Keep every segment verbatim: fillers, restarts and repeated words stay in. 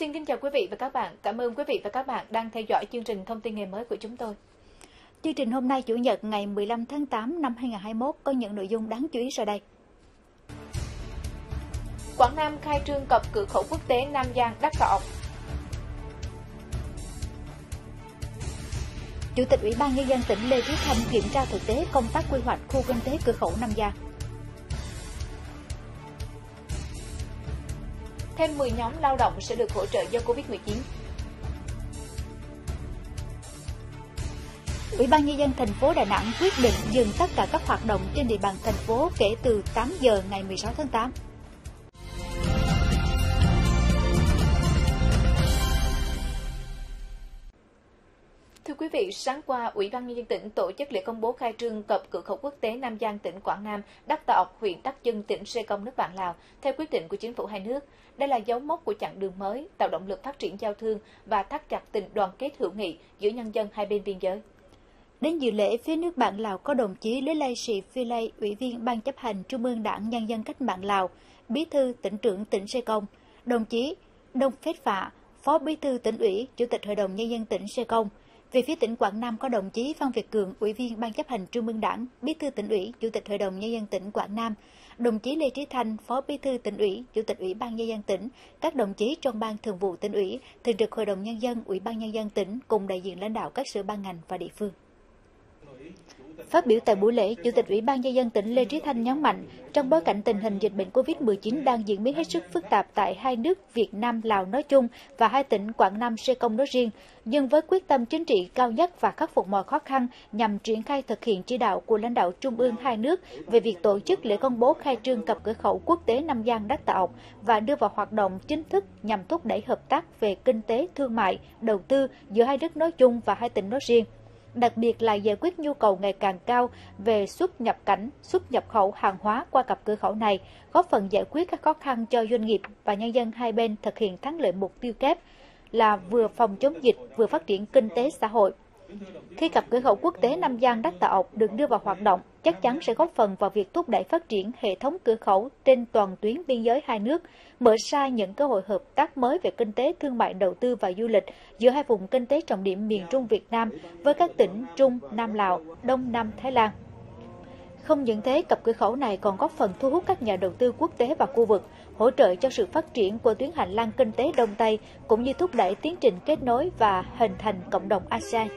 Xin kính chào quý vị và các bạn. Cảm ơn quý vị và các bạn đang theo dõi chương trình Thông tin ngày mới của chúng tôi. Chương trình hôm nay Chủ nhật ngày mười lăm tháng tám năm hai nghìn không trăm hai mươi mốt có những nội dung đáng chú ý sau đây. Quảng Nam khai trương cập cửa khẩu quốc tế Nam Giang Đắc Tà Ộc. Chủ tịch Ủy ban Nhân dân tỉnh Lê Trí Thanh kiểm tra thực tế công tác quy hoạch khu kinh tế cửa khẩu Nam Giang. Thêm mười nhóm lao động sẽ được hỗ trợ do Covid mười chín. Ủy ban Nhân dân thành phố Đà Nẵng quyết định dừng tất cả các hoạt động trên địa bàn thành phố kể từ tám giờ ngày mười sáu tháng tám. Thưa quý vị, sáng qua, Ủy ban Nhân dân tỉnh tổ chức lễ công bố khai trương cập cửa khẩu quốc tế Nam Giang tỉnh Quảng Nam, Đắc Tà Ộc, huyện Đắc Chưng, tỉnh Sê Công, nước bạn Lào, theo quyết định của chính phủ hai nước. Đây là dấu mốc của chặng đường mới, tạo động lực phát triển giao thương và thắt chặt tình đoàn kết hữu nghị giữa nhân dân hai bên biên giới. Đến dự lễ, phía nước bạn Lào có đồng chí Lý Lay Sì Phi Lay, Ủy viên Ban chấp hành Trung ương Đảng Nhân dân Cách mạng Lào, Bí thư tỉnh trưởng tỉnh Sê Công, đồng chí Đông Phết Phạ, Phó Bí thư tỉnh ủy, Chủ tịch Hội đồng Nhân dân tỉnh Sê Công. Về phía tỉnh Quảng Nam có đồng chí Phan Việt Cường, Ủy viên Ban chấp hành Trung ương Đảng, Bí thư tỉnh ủy, Chủ tịch Hội đồng Nhân dân tỉnh Quảng Nam, đồng chí Lê Trí Thanh, Phó Bí thư tỉnh ủy, Chủ tịch Ủy ban Nhân dân tỉnh, các đồng chí trong Ban Thường vụ tỉnh ủy, Thường trực Hội đồng Nhân dân, Ủy ban Nhân dân tỉnh cùng đại diện lãnh đạo các sở ban ngành và địa phương. Phát biểu tại buổi lễ, Chủ tịch Ủy ban Nhân dân tỉnh Lê Trí Thanh nhấn mạnh, trong bối cảnh tình hình dịch bệnh Covid mười chín đang diễn biến hết sức phức tạp tại hai nước Việt Nam, Lào nói chung và hai tỉnh Quảng Nam, Sê Công nói riêng, nhưng với quyết tâm chính trị cao nhất và khắc phục mọi khó khăn nhằm triển khai thực hiện chỉ đạo của lãnh đạo trung ương hai nước về việc tổ chức lễ công bố khai trương cập cửa khẩu quốc tế Nam Giang Đắc Tà Ộc và đưa vào hoạt động chính thức nhằm thúc đẩy hợp tác về kinh tế, thương mại, đầu tư giữa hai nước nói chung và hai tỉnh nói riêng. Đặc biệt là giải quyết nhu cầu ngày càng cao về xuất nhập cảnh, xuất nhập khẩu hàng hóa qua cặp cửa khẩu này, góp phần giải quyết các khó khăn cho doanh nghiệp và nhân dân hai bên thực hiện thắng lợi mục tiêu kép là vừa phòng chống dịch, vừa phát triển kinh tế xã hội. Khi cặp cửa khẩu quốc tế Nam Giang Đắc Tà Ộc được đưa vào hoạt động, chắc chắn sẽ góp phần vào việc thúc đẩy phát triển hệ thống cửa khẩu trên toàn tuyến biên giới hai nước, mở ra những cơ hội hợp tác mới về kinh tế, thương mại, đầu tư và du lịch giữa hai vùng kinh tế trọng điểm miền Trung Việt Nam với các tỉnh Trung, Nam Lào, Đông Nam Thái Lan. Không những thế, cặp cửa khẩu này còn góp phần thu hút các nhà đầu tư quốc tế và khu vực, hỗ trợ cho sự phát triển của tuyến hành lang kinh tế Đông Tây, cũng như thúc đẩy tiến trình kết nối và hình thành cộng đồng a sê an.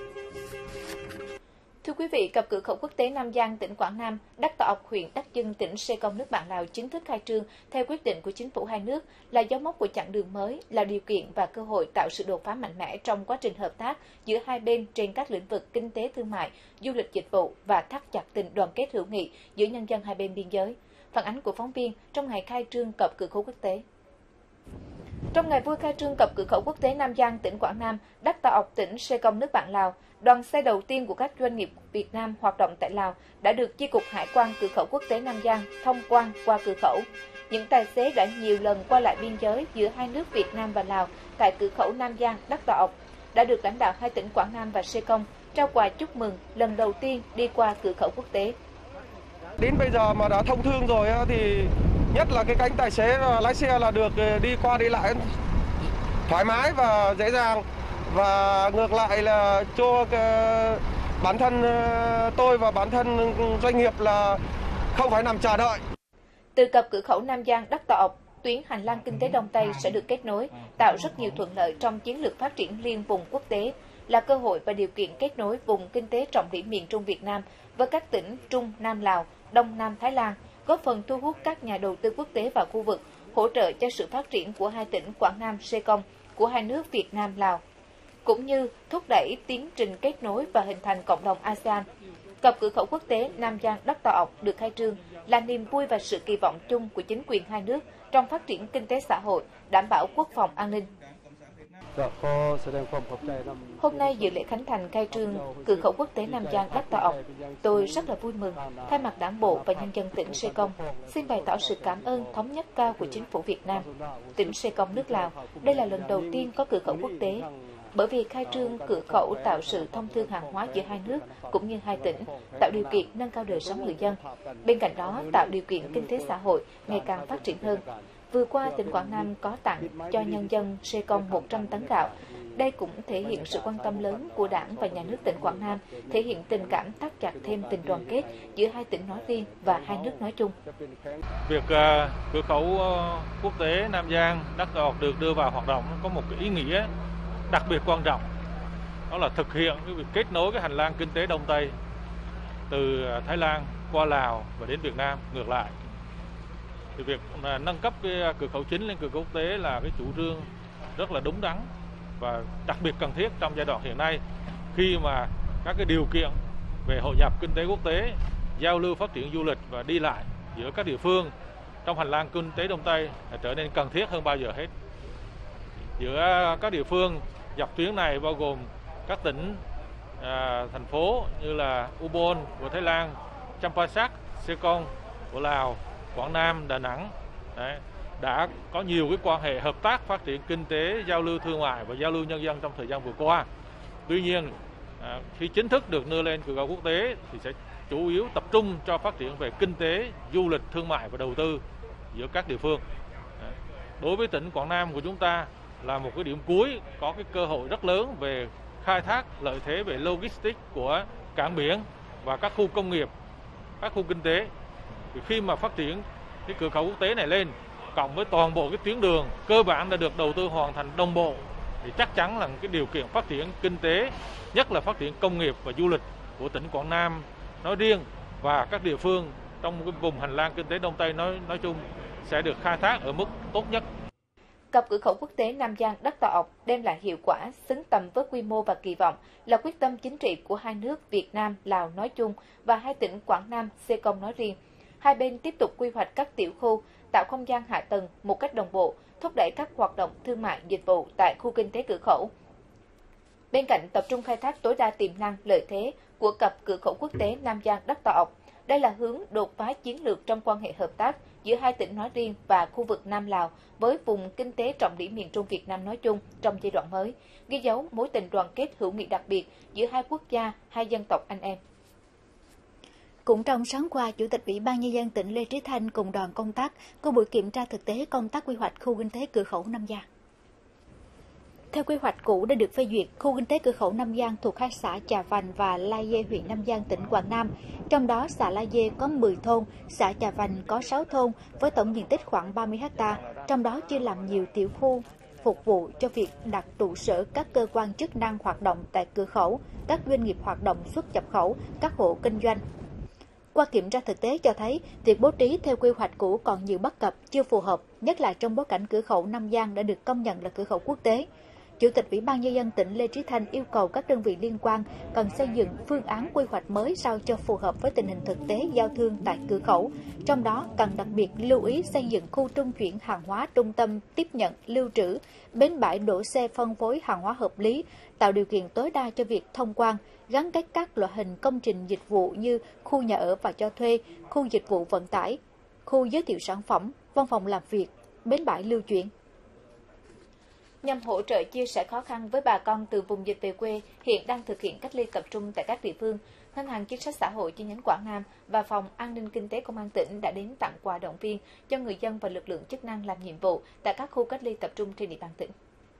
Thưa quý vị, cặp cửa khẩu quốc tế Nam Giang tỉnh Quảng Nam, Đắc Tà Ộc, huyện Đắc Chưng, tỉnh Sê Công, nước bạn Lào chính thức khai trương theo quyết định của chính phủ hai nước là dấu mốc của chặng đường mới, là điều kiện và cơ hội tạo sự đột phá mạnh mẽ trong quá trình hợp tác giữa hai bên trên các lĩnh vực kinh tế, thương mại, du lịch, dịch vụ và thắt chặt tình đoàn kết hữu nghị giữa nhân dân hai bên biên giới. Phản ánh của phóng viên trong ngày khai trương cặp cửa khẩu quốc tế. Trong ngày vui khai trương cặp cửa khẩu quốc tế Nam Giang tỉnh Quảng Nam, Đắc Tà Ộc, tỉnh Sê Công, nước bạn Lào, đoàn xe đầu tiên của các doanh nghiệp Việt Nam hoạt động tại Lào đã được Chi cục Hải quan cửa khẩu quốc tế Nam Giang thông quan qua cửa khẩu. Những tài xế đã nhiều lần qua lại biên giới giữa hai nước Việt Nam và Lào tại cửa khẩu Nam Giang, Đắc Tà Ộc đã được lãnh đạo hai tỉnh Quảng Nam và Sê Công trao quà chúc mừng lần đầu tiên đi qua cửa khẩu quốc tế. Đến bây giờ mà đã thông thương rồi thì nhất là cái cánh tài xế và lái xe là được đi qua đi lại thoải mái và dễ dàng, và ngược lại là cho bản thân tôi và bản thân doanh nghiệp là không phải nằm chờ đợi. Từ cặp cửa khẩu Nam Giang Đắc Tà Ộc, tuyến hành lang kinh tế Đông Tây sẽ được kết nối, tạo rất nhiều thuận lợi trong chiến lược phát triển liên vùng quốc tế, là cơ hội và điều kiện kết nối vùng kinh tế trọng điểm miền Trung Việt Nam với các tỉnh Trung, Nam Lào, Đông Nam Thái Lan, góp phần thu hút các nhà đầu tư quốc tế vào khu vực, hỗ trợ cho sự phát triển của hai tỉnh Quảng Nam, Sê Công, của hai nước Việt Nam, Lào, cũng như thúc đẩy tiến trình kết nối và hình thành cộng đồng a sê an. Cặp cửa khẩu quốc tế Nam Giang Đắc Tà Ộc được khai trương là niềm vui và sự kỳ vọng chung của chính quyền hai nước trong phát triển kinh tế xã hội, đảm bảo quốc phòng an ninh. Hôm nay dự lễ khánh thành khai trương cửa khẩu quốc tế Nam Giang Đắc Tà Ộc, tôi rất là vui mừng. Thay mặt Đảng bộ và nhân dân tỉnh Sê Công, xin bày tỏ sự cảm ơn thống nhất cao của chính phủ Việt Nam. Tỉnh Sê Công, nước Lào, đây là lần đầu tiên có cửa khẩu quốc tế. Bởi vì khai trương cửa khẩu tạo sự thông thương hàng hóa giữa hai nước cũng như hai tỉnh, tạo điều kiện nâng cao đời sống người dân. Bên cạnh đó, tạo điều kiện kinh tế xã hội ngày càng phát triển hơn. Vừa qua, tỉnh Quảng Nam có tặng cho nhân dân Sê Công một trăm tấn gạo. Đây cũng thể hiện sự quan tâm lớn của Đảng và Nhà nước tỉnh Quảng Nam, thể hiện tình cảm thắt chặt thêm tình đoàn kết giữa hai tỉnh nói riêng và hai nước nói chung. Việc uh, cửa khẩu uh, quốc tế Nam Giang Đắc Lạt được đưa vào hoạt động có một cái ý nghĩa đặc biệt quan trọng, đó là thực hiện cái việc kết nối cái hành lang kinh tế Đông Tây từ Thái Lan qua Lào và đến Việt Nam ngược lại. Thì việc uh, nâng cấp cái cửa khẩu chính lên cửa khẩu quốc tế là cái chủ trương rất là đúng đắn và đặc biệt cần thiết trong giai đoạn hiện nay, khi mà các cái điều kiện về hội nhập kinh tế quốc tế, giao lưu phát triển du lịch và đi lại giữa các địa phương trong hành lang kinh tế Đông Tây trở nên cần thiết hơn bao giờ hết. Giữa các địa phương dọc tuyến này bao gồm các tỉnh, à, thành phố như là Ubon của Thái Lan, Champasak, Sê Công của Lào, Quảng Nam, Đà Nẵng đấy, đã có nhiều cái quan hệ hợp tác phát triển kinh tế, giao lưu thương mại và giao lưu nhân dân trong thời gian vừa qua. Tuy nhiên, à, khi chính thức được đưa lên cửa khẩu quốc tế thì sẽ chủ yếu tập trung cho phát triển về kinh tế, du lịch, thương mại và đầu tư giữa các địa phương. Đối với tỉnh Quảng Nam của chúng ta là một cái điểm cuối có cái cơ hội rất lớn về khai thác lợi thế về logistics của cảng biển và các khu công nghiệp, các khu kinh tế. Thì khi mà phát triển cái cửa khẩu quốc tế này lên, cộng với toàn bộ cái tuyến đường cơ bản đã được đầu tư hoàn thành đồng bộ, thì chắc chắn là cái điều kiện phát triển kinh tế, nhất là phát triển công nghiệp và du lịch của tỉnh Quảng Nam nói riêng và các địa phương trong cái vùng hành lang kinh tế Đông Tây nói nói chung sẽ được khai thác ở mức tốt nhất. Cặp cửa khẩu quốc tế Nam Giang Đắc Lạt đem lại hiệu quả xứng tầm với quy mô và kỳ vọng, là quyết tâm chính trị của hai nước Việt Nam, Lào nói chung và hai tỉnh Quảng Nam, Sê Công nói riêng. Hai bên tiếp tục quy hoạch các tiểu khu, tạo không gian hạ tầng một cách đồng bộ, thúc đẩy các hoạt động thương mại dịch vụ tại khu kinh tế cửa khẩu. Bên cạnh tập trung khai thác tối đa tiềm năng lợi thế của cặp cửa khẩu quốc tế Nam Giang Đắc Lạt, đây là hướng đột phá chiến lược trong quan hệ hợp tác giữa hai tỉnh nói riêng và khu vực Nam Lào với vùng kinh tế trọng điểm miền Trung Việt Nam nói chung trong giai đoạn mới, ghi dấu mối tình đoàn kết hữu nghị đặc biệt giữa hai quốc gia, hai dân tộc anh em. Cũng trong sáng qua, Chủ tịch Ủy ban Nhân dân tỉnh Lê Trí Thanh cùng đoàn công tác có buổi kiểm tra thực tế công tác quy hoạch khu kinh tế cửa khẩu Nam Giang. Theo quy hoạch cũ đã được phê duyệt, khu kinh tế cửa khẩu Nam Giang thuộc hai xã Trà Vành và La Dê, huyện Nam Giang, tỉnh Quảng Nam. Trong đó, xã La Dê có mười thôn, xã Trà Vành có sáu thôn với tổng diện tích khoảng ba mươi héc ta, trong đó chia làm nhiều tiểu khu phục vụ cho việc đặt trụ sở các cơ quan chức năng hoạt động tại cửa khẩu, các doanh nghiệp hoạt động xuất nhập khẩu, các hộ kinh doanh. Qua kiểm tra thực tế cho thấy, việc bố trí theo quy hoạch cũ còn nhiều bất cập, chưa phù hợp, nhất là trong bối cảnh cửa khẩu Nam Giang đã được công nhận là cửa khẩu quốc tế. Chủ tịch Ủy ban Nhân dân tỉnh Lê Trí Thanh yêu cầu các đơn vị liên quan cần xây dựng phương án quy hoạch mới sao cho phù hợp với tình hình thực tế giao thương tại cửa khẩu. Trong đó, cần đặc biệt lưu ý xây dựng khu trung chuyển hàng hóa, trung tâm tiếp nhận, lưu trữ, bến bãi đổ xe phân phối hàng hóa hợp lý, tạo điều kiện tối đa cho việc thông quan, gắn kết các loại hình công trình dịch vụ như khu nhà ở và cho thuê, khu dịch vụ vận tải, khu giới thiệu sản phẩm, văn phòng làm việc, bến bãi lưu chuyển. Nhằm hỗ trợ chia sẻ khó khăn với bà con từ vùng dịch về quê hiện đang thực hiện cách ly tập trung tại các địa phương, Ngân hàng Chính sách Xã hội chi nhánh Quảng Nam và Phòng An ninh Kinh tế Công an tỉnh đã đến tặng quà động viên cho người dân và lực lượng chức năng làm nhiệm vụ tại các khu cách ly tập trung trên địa bàn tỉnh.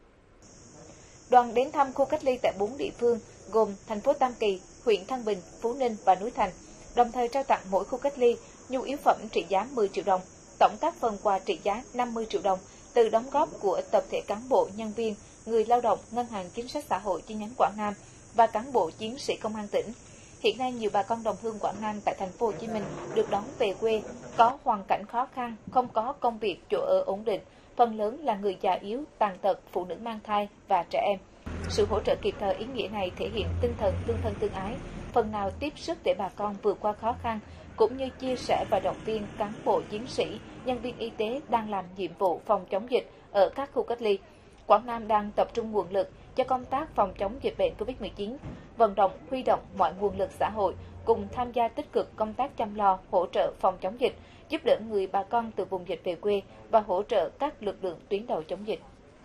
Đoàn đến thăm khu cách ly tại bốn địa phương gồm thành phố Tam Kỳ, huyện Thăng Bình, Phú Ninh và Núi Thành, đồng thời trao tặng mỗi khu cách ly nhu yếu phẩm trị giá mười triệu đồng, tổng các phần quà trị giá năm mươi triệu đồng từ đóng góp của tập thể cán bộ, nhân viên, người lao động Ngân hàng Chính sách Xã hội chi nhánh Quảng Nam và cán bộ chiến sĩ Công an tỉnh. Hiện nay nhiều bà con đồng hương Quảng Nam tại thành phố Hồ Chí Minh được đón về quê có hoàn cảnh khó khăn, không có công việc, chỗ ở ổn định, phần lớn là người già yếu, tàn tật, phụ nữ mang thai và trẻ em. Sự hỗ trợ kịp thời ý nghĩa này thể hiện tinh thần tương thân tương ái, phần nào tiếp sức để bà con vượt qua khó khăn, cũng như chia sẻ và động viên cán bộ chiến sĩ, nhân viên y tế đang làm nhiệm vụ phòng chống dịch ở các khu cách ly. Quảng Nam đang tập trung nguồn lực cho công tác phòng chống dịch bệnh covid mười chín, vận động, huy động mọi nguồn lực xã hội cùng tham gia tích cực công tác chăm lo, hỗ trợ phòng chống dịch, giúp đỡ người bà con từ vùng dịch về quê và hỗ trợ các lực lượng tuyến đầu chống dịch.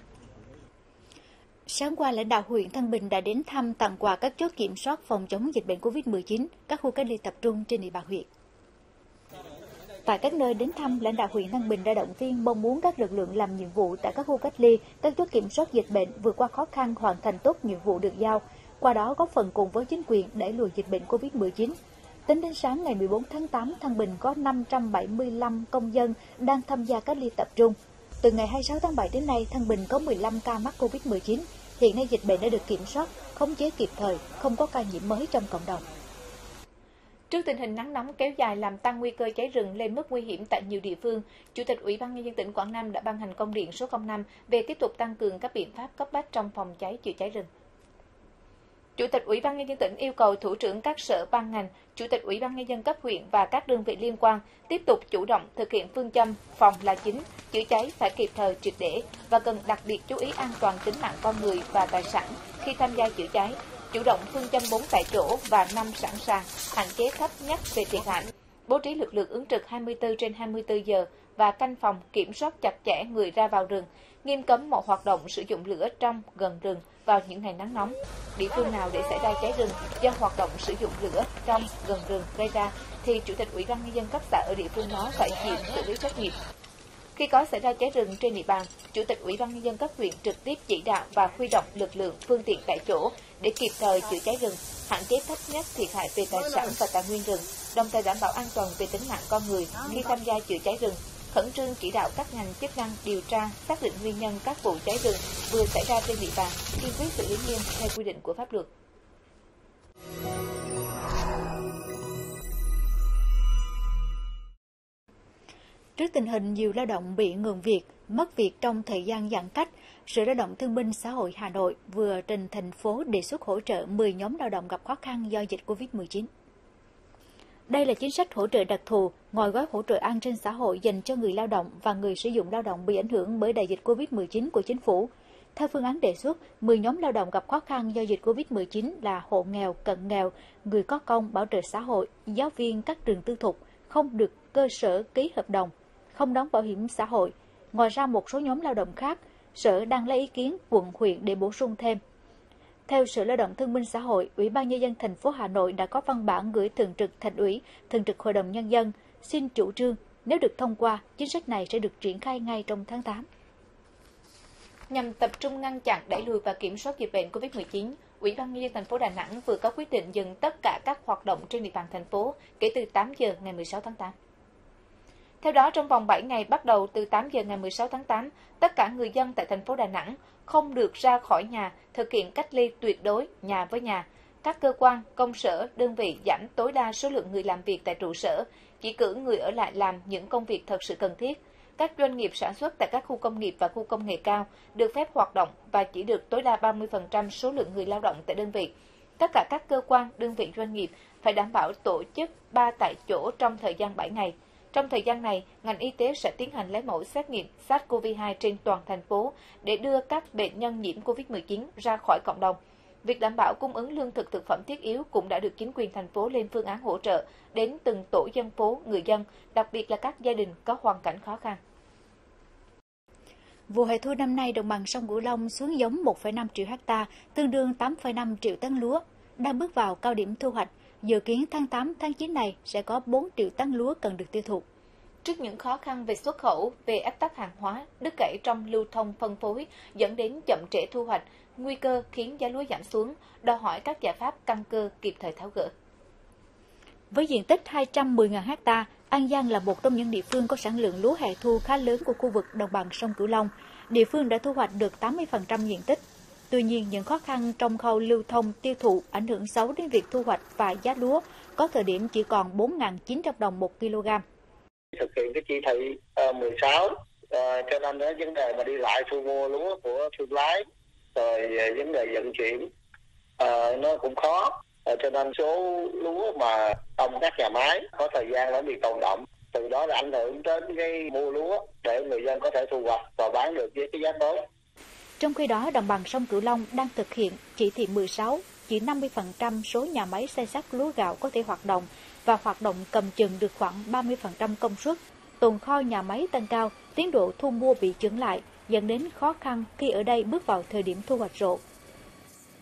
Sáng qua, lãnh đạo huyện Thăng Bình đã đến thăm tặng quà các chốt kiểm soát phòng chống dịch bệnh covid mười chín, các khu cách ly tập trung trên địa bàn huyện. Tại các nơi đến thăm, lãnh đạo huyện Thăng Bình đã động viên mong muốn các lực lượng làm nhiệm vụ tại các khu cách ly, các chốt kiểm soát dịch bệnh vượt qua khó khăn, hoàn thành tốt nhiệm vụ được giao, qua đó góp phần cùng với chính quyền đẩy lùi dịch bệnh Covid mười chín. Tính đến sáng ngày mười bốn tháng tám, Thăng Bình có năm trăm bảy mươi lăm công dân đang tham gia cách ly tập trung. Từ ngày hai mươi sáu tháng bảy đến nay, Thăng Bình có mười lăm ca mắc Covid mười chín. Hiện nay dịch bệnh đã được kiểm soát, khống chế kịp thời, không có ca nhiễm mới trong cộng đồng. Trước tình hình nắng nóng kéo dài làm tăng nguy cơ cháy rừng lên mức nguy hiểm tại nhiều địa phương, Chủ tịch Ủy ban Nhân dân tỉnh Quảng Nam đã ban hành công điện số không năm về tiếp tục tăng cường các biện pháp cấp bách trong phòng cháy chữa cháy rừng. Chủ tịch Ủy ban Nhân dân tỉnh yêu cầu thủ trưởng các sở ban ngành, Chủ tịch Ủy ban Nhân dân cấp huyện và các đơn vị liên quan tiếp tục chủ động thực hiện phương châm phòng là chính, chữa cháy phải kịp thời triệt để và cần đặc biệt chú ý an toàn tính mạng con người và tài sản khi tham gia chữa cháy, chủ động phương châm bốn tại chỗ và năm sẵn sàng, hạn chế thấp nhất về thiệt hại, bố trí lực lượng ứng trực hai mươi tư trên hai mươi tư giờ và canh phòng kiểm soát chặt chẽ người ra vào rừng, nghiêm cấm mọi hoạt động sử dụng lửa trong gần rừng vào những ngày nắng nóng. Địa phương nào để xảy ra cháy rừng do hoạt động sử dụng lửa trong gần rừng gây ra thì Chủ tịch Ủy ban Nhân dân cấp xã ở địa phương đó phải chịu xử lý trách nhiệm. Khi có xảy ra cháy rừng trên địa bàn, Chủ tịch Ủy ban Nhân dân cấp huyện trực tiếp chỉ đạo và huy động lực lượng phương tiện tại chỗ để kịp thời chữa cháy rừng, hạn chế thấp nhất thiệt hại về tài sản và tài nguyên rừng, đồng thời đảm bảo an toàn về tính mạng con người khi tham gia chữa cháy rừng. Khẩn trương chỉ đạo các ngành chức năng điều tra, xác định nguyên nhân các vụ cháy rừng vừa xảy ra trên địa bàn, kiên quyết xử lý nghiêm theo quy định của pháp luật. Trước tình hình nhiều lao động bị ngừng việc, mất việc trong thời gian giãn cách, Sở Lao động Thương binh Xã hội Hà Nội vừa trình thành phố đề xuất hỗ trợ mười nhóm lao động gặp khó khăn do dịch Covid mười chín. Đây là chính sách hỗ trợ đặc thù ngoài gói hỗ trợ an sinh xã hội dành cho người lao động và người sử dụng lao động bị ảnh hưởng bởi đại dịch Covid mười chín của chính phủ. Theo phương án đề xuất, mười nhóm lao động gặp khó khăn do dịch Covid mười chín là hộ nghèo, cận nghèo, người có công, bảo trợ xã hội, giáo viên các trường tư thục, không được cơ sở ký hợp đồng, không đóng bảo hiểm xã hội. Ngoài ra một số nhóm lao động khác, Sở đang lấy ý kiến quận huyện để bổ sung thêm. Theo Sở Lao động Thương binh Xã hội, Ủy ban Nhân dân thành phố Hà Nội đã có văn bản gửi Thường trực Thành ủy, Thường trực Hội đồng Nhân dân xin chủ trương, nếu được thông qua, chính sách này sẽ được triển khai ngay trong tháng tám. Nhằm tập trung ngăn chặn, đẩy lùi và kiểm soát dịch bệnh Covid mười chín, Ủy ban Nhân dân thành phố Đà Nẵng vừa có quyết định dừng tất cả các hoạt động trên địa bàn thành phố kể từ tám giờ ngày mười sáu tháng tám. Theo đó, trong vòng bảy ngày bắt đầu từ tám giờ ngày mười sáu tháng tám, tất cả người dân tại thành phố Đà Nẵng không được ra khỏi nhà, thực hiện cách ly tuyệt đối nhà với nhà. Các cơ quan, công sở, đơn vị giảm tối đa số lượng người làm việc tại trụ sở, chỉ cử người ở lại làm những công việc thật sự cần thiết. Các doanh nghiệp sản xuất tại các khu công nghiệp và khu công nghệ cao được phép hoạt động và chỉ được tối đa ba mươi phần trăm số lượng người lao động tại đơn vị. Tất cả các cơ quan, đơn vị doanh nghiệp phải đảm bảo tổ chức ba tại chỗ trong thời gian bảy ngày. Trong thời gian này, ngành y tế sẽ tiến hành lấy mẫu xét nghiệm SARS-xê o vê hai trên toàn thành phố để đưa các bệnh nhân nhiễm Covid mười chín ra khỏi cộng đồng. Việc đảm bảo cung ứng lương thực thực phẩm thiết yếu cũng đã được chính quyền thành phố lên phương án hỗ trợ đến từng tổ dân phố, người dân, đặc biệt là các gia đình có hoàn cảnh khó khăn. Vụ hè thu năm nay, đồng bằng sông Cửu Long xuống giống một phẩy năm triệu ha, tương đương tám phẩy năm triệu tấn lúa, đang bước vào cao điểm thu hoạch. Dự kiến tháng tám, tháng chín này sẽ có bốn triệu tấn lúa cần được tiêu thụ. Trước những khó khăn về xuất khẩu, về ách tắc hàng hóa, đứt gãy trong lưu thông phân phối dẫn đến chậm trễ thu hoạch, nguy cơ khiến giá lúa giảm xuống, đòi hỏi các giải pháp căn cơ kịp thời tháo gỡ. Với diện tích hai trăm mười nghìn ha, An Giang là một trong những địa phương có sản lượng lúa hè thu khá lớn của khu vực đồng bằng sông Cửu Long. Địa phương đã thu hoạch được tám mươi phần trăm diện tích. Tuy nhiên, những khó khăn trong khâu lưu thông tiêu thụ ảnh hưởng xấu đến việc thu hoạch và giá lúa, có thời điểm chỉ còn bốn nghìn chín trăm đồng một kg. Thực hiện cái chỉ thị uh, mười sáu, uh, cho nên đó vấn đề mà đi lại thu mua lúa của thương lái, rồi uh, vấn đề vận chuyển uh, nó cũng khó, uh, cho nên số lúa mà trong các nhà máy có thời gian nó bị tồn đọng, từ đó là ảnh hưởng đến cái mua lúa để người dân có thể thu hoạch và bán được với cái giá tốt. Trong khi đó, đồng bằng sông Cửu Long đang thực hiện chỉ thị mười sáu, chỉ năm mươi phần trăm số nhà máy xay xát lúa gạo có thể hoạt động và hoạt động cầm chừng được khoảng ba mươi phần trăm công suất. Tồn kho nhà máy tăng cao, tiến độ thu mua bị chững lại, dẫn đến khó khăn khi ở đây bước vào thời điểm thu hoạch rộ.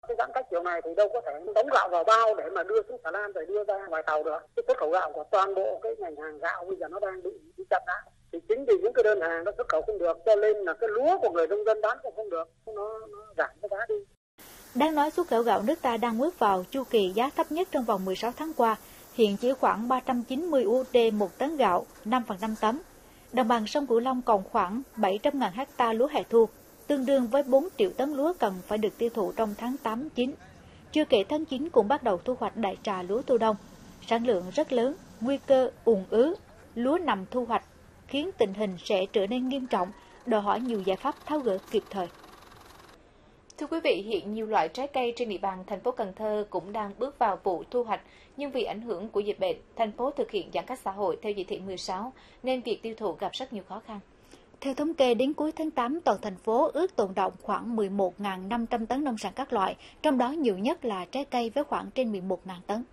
Cái giãn cách kiểu này thì đâu có thể đóng gạo vào bao để mà đưa xuống Hà Lan rồi đưa ra ngoài tàu được. Cái xuất khẩu gạo của toàn bộ cái ngành hàng gạo bây giờ nó đang bị, bị chậm lại. Thì chính vì những cái đơn hàng nó xuất khẩu không được cho nên là cái lúa của người nông dân bán cũng không được, nó, nó giảm cái giá đi. Đáng nói xuất khẩu gạo nước ta đang bước vào chu kỳ giá thấp nhất trong vòng mười sáu tháng qua, hiện chỉ khoảng ba trăm chín mươi u ét đê một tấn gạo, năm phần trăm tấm. Đồng bằng sông Cửu Long còn khoảng bảy trăm nghìn ha lúa hè thu, tương đương với bốn triệu tấn lúa cần phải được tiêu thụ trong tháng tám chín. Chưa kể tháng chín cũng bắt đầu thu hoạch đại trà lúa thu đông. Sản lượng rất lớn, nguy cơ ùn ứ, lúa nằm thu hoạch, khiến tình hình sẽ trở nên nghiêm trọng, đòi hỏi nhiều giải pháp tháo gỡ kịp thời. Thưa quý vị, hiện nhiều loại trái cây trên địa bàn thành phố Cần Thơ cũng đang bước vào vụ thu hoạch, nhưng vì ảnh hưởng của dịch bệnh, thành phố thực hiện giãn cách xã hội theo chỉ thị mười sáu, nên việc tiêu thụ gặp rất nhiều khó khăn. Theo thống kê, đến cuối tháng tám, toàn thành phố ước tồn đọng khoảng mười một nghìn năm trăm tấn nông sản các loại, trong đó nhiều nhất là trái cây với khoảng trên mười một nghìn tấn.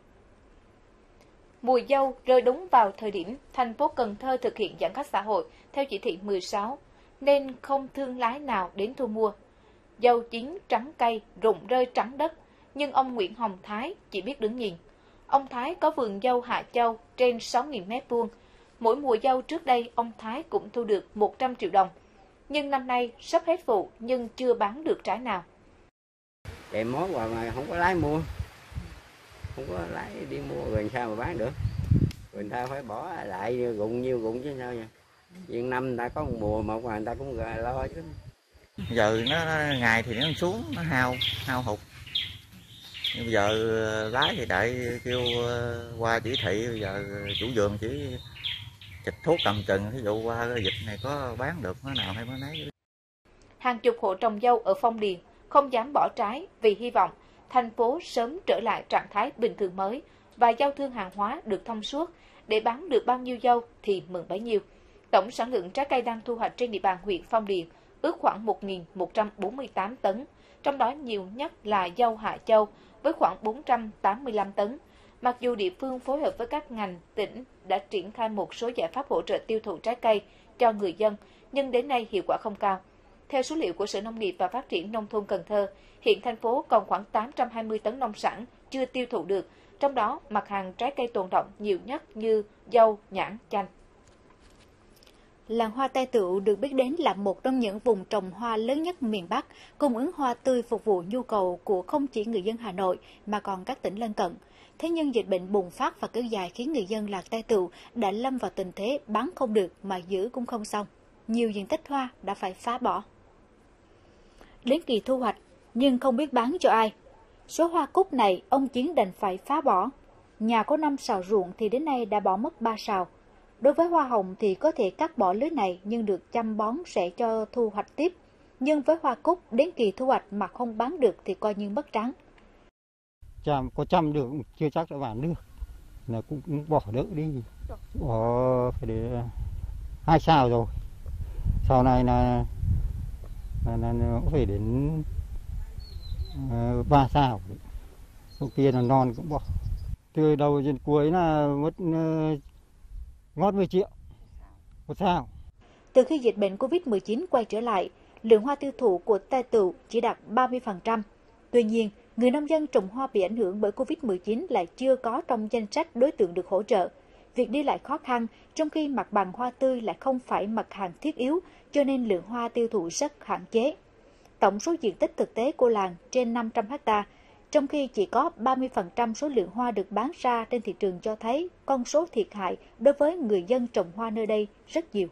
Mùa dâu rơi đúng vào thời điểm thành phố Cần Thơ thực hiện giãn cách xã hội theo chỉ thị mười sáu, nên không thương lái nào đến thu mua. Dâu chín trắng cây, rụng rơi trắng đất, nhưng ông Nguyễn Hồng Thái chỉ biết đứng nhìn. Ông Thái có vườn dâu Hạ Châu trên sáu nghìn mét vuông. Mỗi mùa dâu trước đây, ông Thái cũng thu được một trăm triệu đồng. Nhưng năm nay sắp hết vụ nhưng chưa bán được trái nào. Chạy mốt vào mà không có lái mua. Không có lái đi mua rồi sao mà bán được. Rồi người ta phải bỏ lại rụng nhiêu rụng chứ sao vậy. Viên năm người ta có một mùa một mà người ta cũng lo chứ. Giờ nó ngày thì nó xuống, nó hao, hao hụt. Nhưng bây giờ lái thì đợi kêu qua chỉ thị, bây giờ chủ vườn chỉ xịt thuốc cầm chừng, ví dụ qua dịch này có bán được nó nào hay mới nấy. Hàng chục hộ trồng dâu ở Phong Điền không dám bỏ trái vì hy vọng thành phố sớm trở lại trạng thái bình thường mới và giao thương hàng hóa được thông suốt, để bán được bao nhiêu dâu thì mừng bấy nhiêu. Tổng sản lượng trái cây đang thu hoạch trên địa bàn huyện Phong Điền ước khoảng một nghìn một trăm bốn mươi tám tấn, trong đó nhiều nhất là dâu Hạ Châu với khoảng bốn trăm tám mươi lăm tấn. Mặc dù địa phương phối hợp với các ngành, tỉnh đã triển khai một số giải pháp hỗ trợ tiêu thụ trái cây cho người dân, nhưng đến nay hiệu quả không cao. Theo số liệu của Sở Nông nghiệp và Phát triển Nông thôn Cần Thơ, hiện thành phố còn khoảng tám trăm hai mươi tấn nông sản chưa tiêu thụ được, trong đó mặt hàng trái cây tồn đọng nhiều nhất như dâu, nhãn, chanh. Làng hoa Tai Tựu được biết đến là một trong những vùng trồng hoa lớn nhất miền Bắc, cung ứng hoa tươi phục vụ nhu cầu của không chỉ người dân Hà Nội mà còn các tỉnh lân cận. Thế nhưng dịch bệnh bùng phát và kéo dài khiến người dân làng Tai Tựu đã lâm vào tình thế bán không được mà giữ cũng không xong. Nhiều diện tích hoa đã phải phá bỏ. Đến kỳ thu hoạch nhưng không biết bán cho ai. Số hoa cúc này ông Chiến đành phải phá bỏ. Nhà có năm sào ruộng thì đến nay đã bỏ mất ba sào. Đối với hoa hồng thì có thể cắt bỏ lưới này nhưng được chăm bón sẽ cho thu hoạch tiếp. Nhưng với hoa cúc đến kỳ thu hoạch mà không bán được thì coi như mất trắng. Chăm, có chăm được chưa chắc đã bán được. Là cũng, cũng bỏ đỡ đi. Bỏ phải để hai sào rồi. Sau này là, là, là, là phải đến uh, ba sào. Sau kia là non cũng bỏ. Từ đầu đến cuối là mất uh, ngót mười triệu một sào. Từ khi dịch bệnh covid mười chín quay trở lại, lượng hoa tiêu thụ của Tai Tựu chỉ đạt ba mươi phần trăm. Tuy nhiên, người nông dân trồng hoa bị ảnh hưởng bởi covid mười chín lại chưa có trong danh sách đối tượng được hỗ trợ. Việc đi lại khó khăn, trong khi mặt bằng hoa tươi lại không phải mặt hàng thiết yếu, cho nên lượng hoa tiêu thụ rất hạn chế. Tổng số diện tích thực tế của làng trên năm trăm héc ta, trong khi chỉ có ba mươi phần trăm số lượng hoa được bán ra trên thị trường cho thấy con số thiệt hại đối với người dân trồng hoa nơi đây rất nhiều.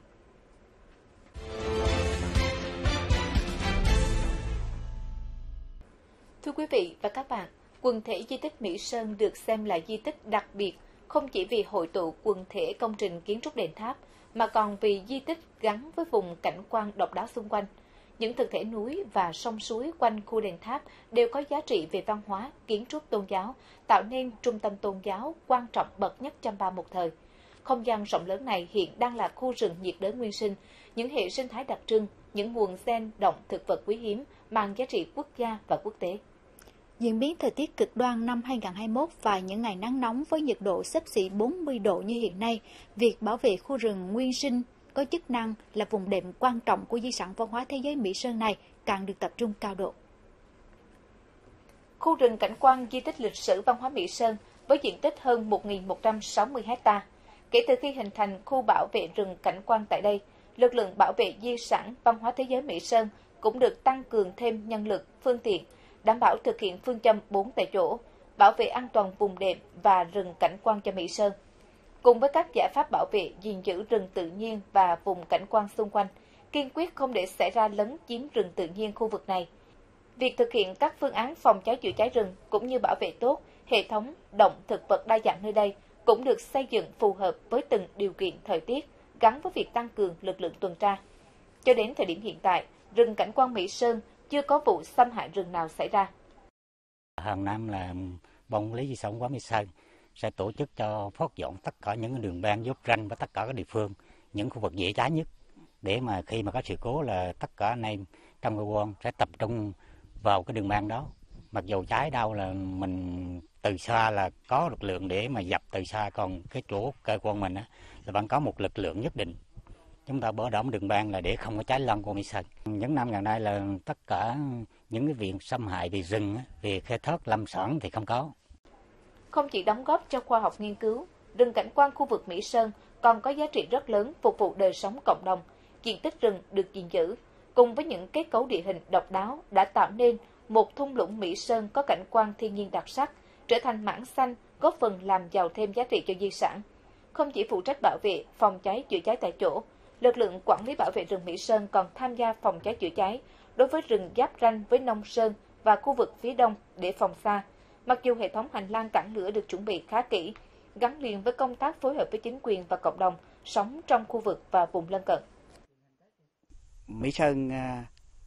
Thưa quý vị và các bạn, quần thể di tích Mỹ Sơn được xem là di tích đặc biệt không chỉ vì hội tụ quần thể công trình kiến trúc đền tháp, mà còn vì di tích gắn với vùng cảnh quan độc đáo xung quanh. Những thực thể núi và sông suối quanh khu đền tháp đều có giá trị về văn hóa, kiến trúc tôn giáo, tạo nên trung tâm tôn giáo quan trọng bậc nhất trong ba một thời. Không gian rộng lớn này hiện đang là khu rừng nhiệt đới nguyên sinh, những hệ sinh thái đặc trưng, những nguồn gen động thực vật quý hiếm mang giá trị quốc gia và quốc tế. Diễn biến thời tiết cực đoan năm hai nghìn không trăm hai mươi mốt và những ngày nắng nóng với nhiệt độ xấp xỉ bốn mươi độ như hiện nay, việc bảo vệ khu rừng nguyên sinh có chức năng là vùng đệm quan trọng của di sản văn hóa thế giới Mỹ Sơn này càng được tập trung cao độ. khu rừng cảnh quan di tích lịch sử văn hóa Mỹ Sơn với diện tích hơn một nghìn một trăm sáu mươi héc ta. Kể từ khi hình thành khu bảo vệ rừng cảnh quan tại đây, lực lượng bảo vệ di sản văn hóa thế giới Mỹ Sơn cũng được tăng cường thêm nhân lực, phương tiện, đảm bảo thực hiện phương châm bốn tại chỗ, bảo vệ an toàn vùng đệm và rừng cảnh quan cho Mỹ Sơn. Cùng với các giải pháp bảo vệ, gìn giữ rừng tự nhiên và vùng cảnh quan xung quanh, kiên quyết không để xảy ra lấn chiếm rừng tự nhiên khu vực này. Việc thực hiện các phương án phòng cháy chữa cháy rừng cũng như bảo vệ tốt hệ thống động thực vật đa dạng nơi đây cũng được xây dựng phù hợp với từng điều kiện thời tiết, gắn với việc tăng cường lực lượng tuần tra. Cho đến thời điểm hiện tại, rừng cảnh quan Mỹ Sơn chưa có vụ xâm hại rừng nào xảy ra. Hàng năm là Ban Quản lý Di sản văn hóa Mỹ Sơn sẽ tổ chức cho phát dọn tất cả những đường ban giáp ranh với tất cả các địa phương, những khu vực dễ cháy nhất, để mà khi mà có sự cố là tất cả anh em trong cơ quan sẽ tập trung vào cái đường ban đó. Mặc dù cháy đâu là mình từ xa là có lực lượng để mà dập từ xa, còn cái chỗ cơ quan mình á, là vẫn có một lực lượng nhất định. Chúng ta bỏ đóng đường ban là để không có cháy lan qua Mỹ Sơn. Những năm gần đây là tất cả những cái việc xâm hại về rừng, á, về khai thác lâm sản thì không có. Không chỉ đóng góp cho khoa học nghiên cứu, rừng cảnh quan khu vực Mỹ Sơn còn có giá trị rất lớn phục vụ đời sống cộng đồng. Diện tích rừng được gìn giữ, cùng với những kết cấu địa hình độc đáo đã tạo nên một thung lũng Mỹ Sơn có cảnh quan thiên nhiên đặc sắc, trở thành mảng xanh, góp phần làm giàu thêm giá trị cho di sản. Không chỉ phụ trách bảo vệ, phòng cháy chữa cháy tại chỗ, lực lượng quản lý bảo vệ rừng Mỹ Sơn còn tham gia phòng cháy chữa cháy đối với rừng giáp ranh với Nông Sơn và khu vực phía đông để phòng xa. Mặc dù hệ thống hành lang cản lửa được chuẩn bị khá kỹ, gắn liền với công tác phối hợp với chính quyền và cộng đồng sống trong khu vực và vùng lân cận. Mỹ Sơn à,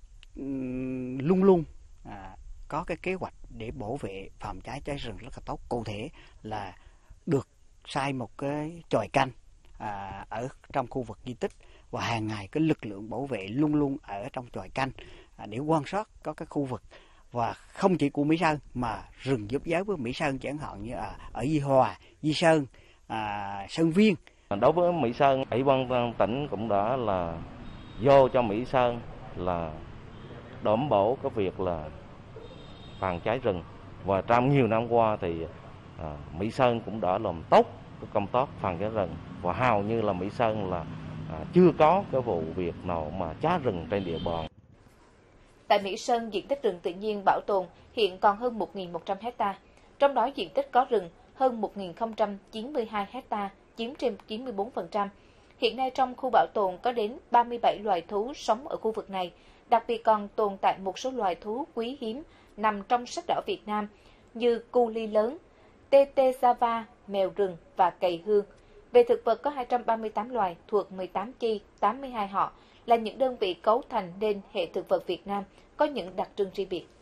luôn luôn à, có cái kế hoạch để bảo vệ phòng cháy cháy rừng rất là tốt. Cụ thể là được xây một cái chòi canh à, ở trong khu vực di tích, và hàng ngày cái lực lượng bảo vệ luôn luôn ở trong chòi canh à, để quan sát có cái khu vực, và không chỉ của Mỹ Sơn mà rừng giáp giới với Mỹ Sơn, chẳng hạn như à, ở Di Hòa, Di Sơn, à, Sơn Viên. Đối với Mỹ Sơn, Ủy ban tỉnh cũng đã là vô cho Mỹ Sơn là đảm bảo cái việc là phòng cháy rừng, và trong nhiều năm qua thì à, Mỹ Sơn cũng đã làm tốt cái công tác phòng cháy rừng, và hầu như là Mỹ Sơn là à, chưa có cái vụ việc nào mà cháy rừng trên địa bàn. Tại Mỹ Sơn, diện tích rừng tự nhiên bảo tồn hiện còn hơn một nghìn một trăm héc ta, trong đó diện tích có rừng hơn một nghìn không trăm chín mươi hai héc ta, chiếm trên chín mươi tư phần trăm. Hiện nay trong khu bảo tồn có đến ba mươi bảy loài thú sống ở khu vực này, đặc biệt còn tồn tại một số loài thú quý hiếm nằm trong sách đỏ Việt Nam như cu li lớn, tê tê Java, mèo rừng và cầy hương. Về thực vật có hai trăm ba mươi tám loài thuộc mười tám chi, tám mươi hai họ, là những đơn vị cấu thành nên hệ thực vật Việt Nam có những đặc trưng riêng biệt.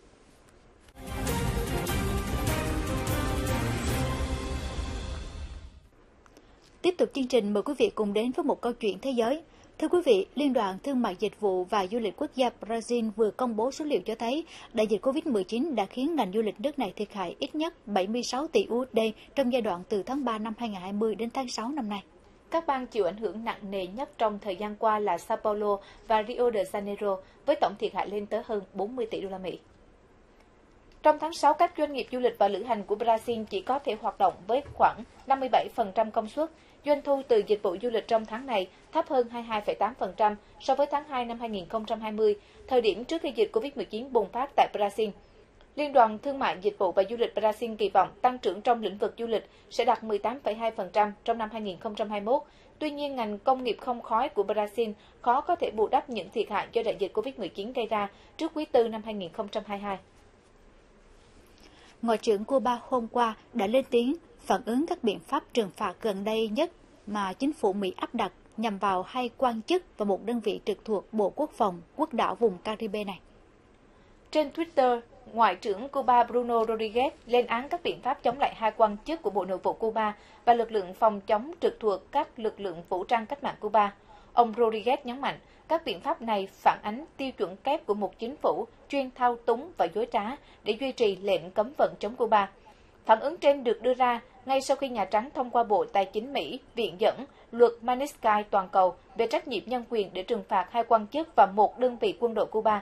Tiếp tục chương trình, mời quý vị cùng đến với một câu chuyện thế giới. Thưa quý vị, Liên đoàn Thương mại Dịch vụ và Du lịch Quốc gia Brazil vừa công bố số liệu cho thấy đại dịch covid mười chín đã khiến ngành du lịch nước này thiệt hại ít nhất bảy mươi sáu tỷ u ét đê trong giai đoạn từ tháng ba năm hai nghìn không trăm hai mươi đến tháng sáu năm nay. Các bang chịu ảnh hưởng nặng nề nhất trong thời gian qua là Sao Paulo và Rio de Janeiro, với tổng thiệt hại lên tới hơn bốn mươi tỷ đô la Mỹ. Trong tháng sáu, các doanh nghiệp du lịch và lữ hành của Brazil chỉ có thể hoạt động với khoảng năm mươi bảy phần trăm công suất. Doanh thu từ dịch vụ du lịch trong tháng này thấp hơn hai mươi hai phẩy tám phần trăm so với tháng hai năm hai nghìn không trăm hai mươi, thời điểm trước khi dịch covid mười chín bùng phát tại Brazil. Liên đoàn Thương mại Dịch vụ và Du lịch Brazil kỳ vọng tăng trưởng trong lĩnh vực du lịch sẽ đạt mười tám phẩy hai phần trăm trong năm hai nghìn không trăm hai mươi mốt. Tuy nhiên, ngành công nghiệp không khói của Brazil khó có thể bù đắp những thiệt hại do đại dịch covid mười chín gây ra trước quý tư năm hai nghìn không trăm hai mươi hai. Ngoại trưởng Cuba hôm qua đã lên tiếng phản ứng các biện pháp trừng phạt gần đây nhất mà chính phủ Mỹ áp đặt nhằm vào hai quan chức và một đơn vị trực thuộc Bộ Quốc phòng quốc đảo vùng Caribe này. Trên Twitter, Ngoại trưởng Cuba Bruno Rodriguez lên án các biện pháp chống lại hai quan chức của Bộ Nội vụ Cuba và lực lượng phòng chống trực thuộc các lực lượng vũ trang cách mạng Cuba. Ông Rodriguez nhấn mạnh, các biện pháp này phản ánh tiêu chuẩn kép của một chính phủ chuyên thao túng và dối trá để duy trì lệnh cấm vận chống Cuba. Phản ứng trên được đưa ra ngay sau khi Nhà Trắng thông qua Bộ Tài chính Mỹ viện dẫn luật Magnitsky toàn cầu về trách nhiệm nhân quyền để trừng phạt hai quan chức và một đơn vị quân đội Cuba.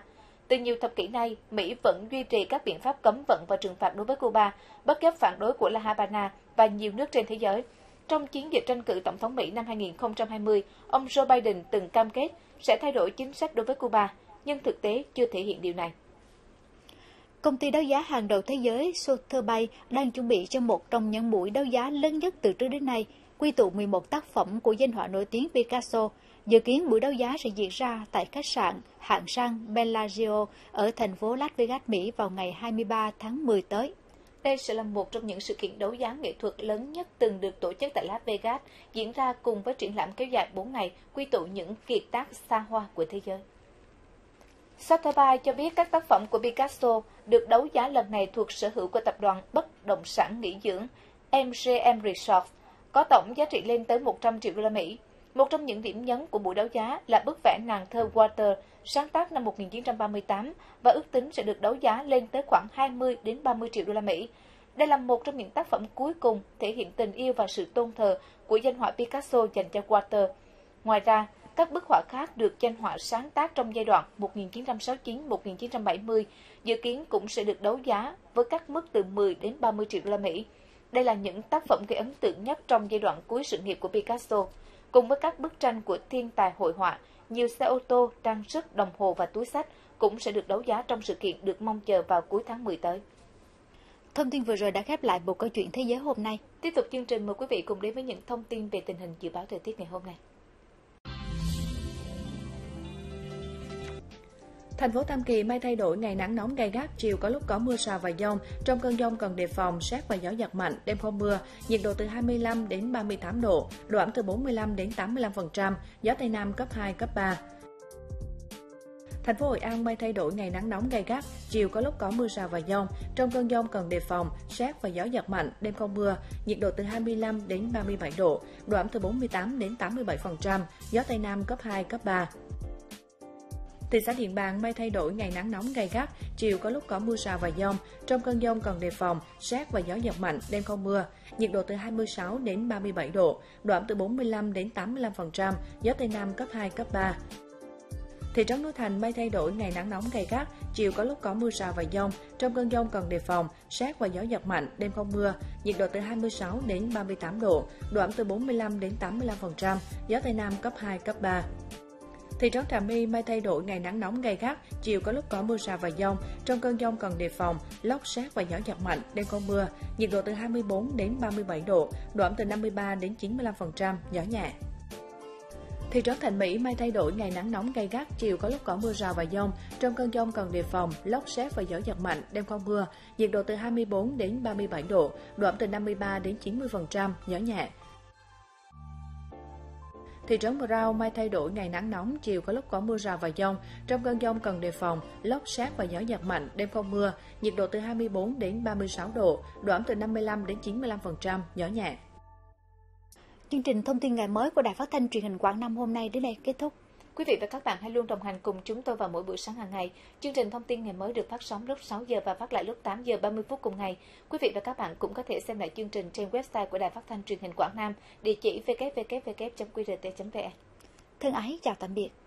Từ nhiều thập kỷ nay, Mỹ vẫn duy trì các biện pháp cấm vận và trừng phạt đối với Cuba, bất chấp phản đối của La Habana và nhiều nước trên thế giới. Trong chiến dịch tranh cử tổng thống Mỹ năm hai nghìn không trăm hai mươi, ông Joe Biden từng cam kết sẽ thay đổi chính sách đối với Cuba, nhưng thực tế chưa thể hiện điều này. Công ty đấu giá hàng đầu thế giới Sotheby's đang chuẩn bị cho một trong những buổi đấu giá lớn nhất từ trước đến nay, quy tụ mười một tác phẩm của danh họa nổi tiếng Picasso. Dự kiến buổi đấu giá sẽ diễn ra tại khách sạn hạng sang Bellagio ở thành phố Las Vegas, Mỹ vào ngày hai mươi ba tháng mười tới. Đây sẽ là một trong những sự kiện đấu giá nghệ thuật lớn nhất từng được tổ chức tại Las Vegas, diễn ra cùng với triển lãm kéo dài bốn ngày, quy tụ những kiệt tác xa hoa của thế giới. Sotheby's cho biết các tác phẩm của Picasso được đấu giá lần này thuộc sở hữu của tập đoàn bất động sản nghỉ dưỡng em giê em Resort, có tổng giá trị lên tới một trăm triệu đô la Mỹ. Một trong những điểm nhấn của buổi đấu giá là bức vẽ nàng thơ Walter, sáng tác năm một nghìn chín trăm ba mươi tám và ước tính sẽ được đấu giá lên tới khoảng hai mươi đến ba mươi triệu đô la Mỹ. Đây là một trong những tác phẩm cuối cùng thể hiện tình yêu và sự tôn thờ của danh họa Picasso dành cho Walter. Ngoài ra, các bức họa khác được danh họa sáng tác trong giai đoạn một nghìn chín trăm sáu mươi chín đến một nghìn chín trăm bảy mươi dự kiến cũng sẽ được đấu giá với các mức từ mười đến ba mươi triệu đô la Mỹ. Đây là những tác phẩm gây ấn tượng nhất trong giai đoạn cuối sự nghiệp của Picasso, cùng với các bức tranh của thiên tài hội họa, nhiều xe ô tô, trang sức, đồng hồ và túi xách cũng sẽ được đấu giá trong sự kiện được mong chờ vào cuối tháng mười tới. Thông tin vừa rồi đã khép lại một câu chuyện thế giới hôm nay. Tiếp tục chương trình, mời quý vị cùng đến với những thông tin về tình hình dự báo thời tiết ngày hôm nay. Thành phố Tam Kỳ mây thay đổi, ngày nắng nóng gay gắt, chiều có lúc có mưa rào và dông. Trong cơn dông cần đề phòng sét và gió giật mạnh, đêm không mưa. Nhiệt độ từ hai mươi lăm đến ba mươi tám độ, độ ẩm từ bốn mươi lăm đến tám mươi lăm phần trăm, gió Tây Nam cấp hai, cấp ba. Thành phố Hội An mây thay đổi, ngày nắng nóng gay gắt, chiều có lúc có mưa rào và dông. Trong cơn dông cần đề phòng sét và gió giật mạnh, đêm không mưa. Nhiệt độ từ hai mươi lăm đến ba mươi bảy độ, độ ẩm từ bốn mươi tám đến tám mươi bảy phần trăm, gió Tây Nam cấp hai, cấp ba. Thị xã Điện Bàn mây thay đổi, ngày nắng nóng gay gắt, chiều có lúc có mưa rào và dông. Trong cơn dông cần đề phòng sét và gió giật mạnh, đêm không mưa. Nhiệt độ từ hai mươi sáu đến ba mươi bảy độ, độ ẩm từ bốn mươi lăm đến tám mươi lăm phần trăm, gió Tây Nam cấp hai, cấp ba. Thị trấn Núi Thành mây thay đổi, ngày nắng nóng gay gắt, chiều có lúc có mưa rào và dông. Trong cơn dông cần đề phòng sét và gió giật mạnh, đêm không mưa. Nhiệt độ từ hai mươi sáu đến ba mươi tám độ, độ ẩm từ bốn mươi lăm đến tám mươi lăm phần trăm, gió Tây Nam cấp hai, cấp ba. Thị trấn Trà My mây thay đổi, ngày nắng nóng gay gắt, chiều có lúc có mưa rào và dông. Trong cơn dông cần đề phòng lốc sét và gió giật mạnh, đêm không mưa. Nhiệt độ từ hai mươi bốn đến ba mươi bảy độ, độ ẩm từ năm mươi ba đến chín mươi lăm phần trăm, gió nhẹ. Thị trấn Thành Mỹ mây thay đổi, ngày nắng nóng gay gắt, chiều có lúc có mưa rào và dông. Trong cơn dông cần đề phòng lốc sét và gió giật mạnh, đêm không mưa. Nhiệt độ từ hai mươi bốn đến ba mươi bảy độ, độ ẩm từ năm mươi ba đến chín mươi phần trăm, gió nhẹ. Thị trấn Bờ Rau mây thay đổi, ngày nắng nóng, chiều có lúc có mưa rào và dông. Trong cơn dông cần đề phòng lốc sét và gió giật mạnh, đêm không mưa. Nhiệt độ từ hai mươi bốn đến ba mươi sáu độ, độ ẩm từ năm mươi lăm đến chín mươi lăm phần trăm, gió nhẹ. Chương trình thông tin ngày mới của Đài Phát thanh Truyền hình Quảng Nam hôm nay đến đây kết thúc. Quý vị và các bạn hãy luôn đồng hành cùng chúng tôi vào mỗi buổi sáng hàng ngày. Chương trình thông tin ngày mới được phát sóng lúc sáu giờ và phát lại lúc tám giờ ba mươi phút cùng ngày. Quý vị và các bạn cũng có thể xem lại chương trình trên website của Đài Phát thanh Truyền hình Quảng Nam, địa chỉ w w w chấm q r t chấm v n. Thân ái chào tạm biệt.